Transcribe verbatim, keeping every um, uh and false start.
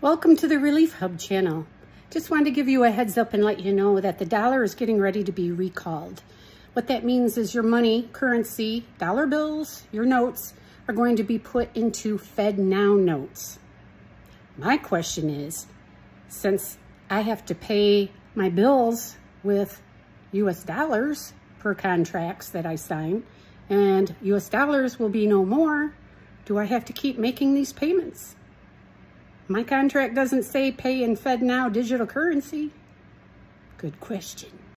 Welcome to the Relief Hub channel. Just wanted to give you a heads up and let you know that the dollar is getting ready to be recalled. What that means is your money, currency, dollar bills, your notes are going to be put into FedNow notes. My question is, since I have to pay my bills with U S dollars per contracts that I sign, and U S dollars will be no more, do I have to keep making these payments? My contract doesn't say pay in FedNow digital currency. Good question.